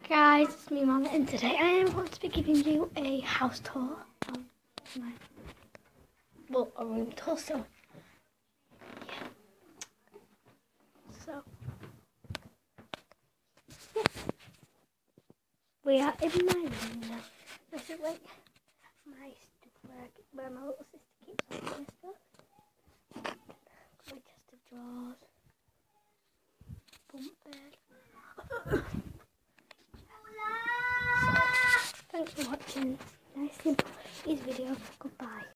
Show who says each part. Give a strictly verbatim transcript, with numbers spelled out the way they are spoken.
Speaker 1: Guys, it's me, Mum, and today I am going to be giving you a house tour of my, well, a room tour, so, yeah. So, yeah. We are in my room now. This is like my stuff where, I, where my little sister keeps all my stuff. My chest of drawers. Bunk bed. Thanks for watching. Nice simple. These videos. Goodbye.